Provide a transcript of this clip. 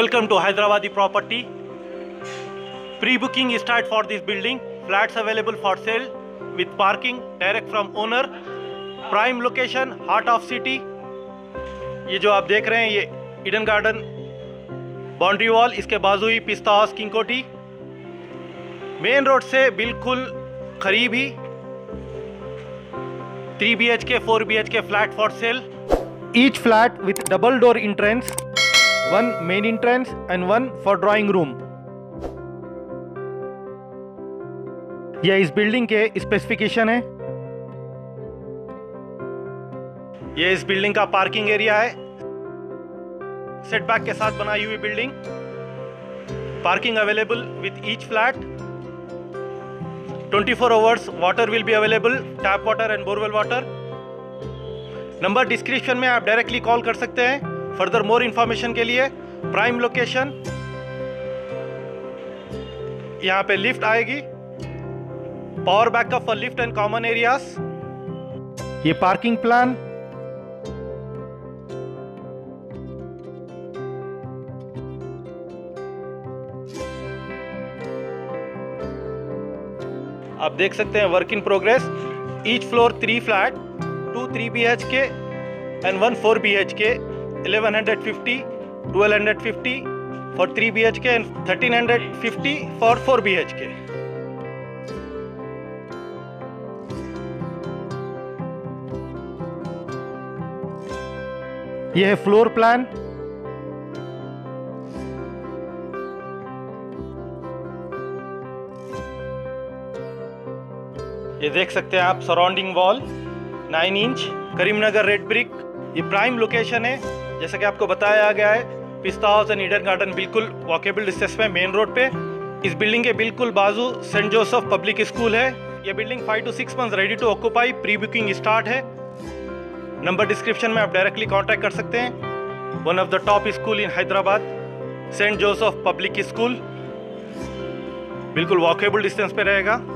Welcome to Hyderabadi property. Pre-booking start for this building. Flats available for sale with parking direct from owner. Prime location, heart of city. ये जो आप देख रहे हैं ये Eden garden boundary wall, इसके बाजू ही Pista house King Kothi, main road से बिल्कुल करीब ही 3 BHK 4 BHK flat for sale. Each flat with double door entrance, one main entrance and one for drawing room. यह इस बिल्डिंग के स्पेसिफिकेशन है। यह इस बिल्डिंग का पार्किंग एरिया है। सेटबैक के साथ बनाई हुई building. Parking available with each flat. 24 hours water will be available, tap water and borewell water. Number description में आप डायरेक्टली कॉल कर सकते हैं फर्दर मोर इंफॉर्मेशन के लिए। प्राइम लोकेशन, यहाँ पे लिफ्ट आएगी, power backup for lift and common areas. ये पार्किंग प्लान, आप देख सकते हैं work in progress. Each floor 3 flat, 2 3 BHK and 1 4 BHK, 1150, 1250 for 3 BHK and 1350 for 4 BHK. यह है फ्लोर प्लान। ये देख सकते हैं आप surrounding wall 9 inch, Karimnagar red brick. ये प्राइम लोकेशन है, जैसा कि आपको बताया गया है। Pista house and Eden garden बिल्कुल वॉकेबल डिस्टेंस में मेन रोड पे। इस बिल्डिंग के बिल्कुल बाजू सेंट जोसेफ पब्लिक स्कूल है। ये building 5 to 6 months ready to occupy. Pre booking start है। नंबर डिस्क्रिप्शन में आप डायरेक्टली कांटेक्ट कर सकते हैं। One of the top school in Hyderabad, saint Joseph public school, बिल्कुल वॉकेबल डिस्टेंस पे रहेगा।